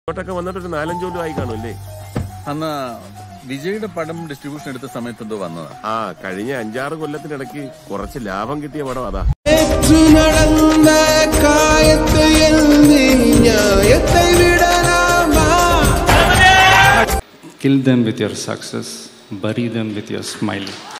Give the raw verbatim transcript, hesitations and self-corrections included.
ഇങ്ങോട്ടൊക്കെ വന്നിട്ട് ഒരു നാലഞ്ചു കൊല്ലം ആയി കാണുമല്ലേ? അന്ന് വിജയുടെ പടം ഡിസ്ട്രിബ്യൂഷൻ എടുത്ത സമയത്ത് എന്തോ വന്നതാ. ആ കഴിഞ്ഞ അഞ്ചാറ് കൊല്ലത്തിനിടയ്ക്ക് കുറച്ച് ലാഭം കിട്ടിയ പടം അതാ. Kill them with your success, bury them with your smile.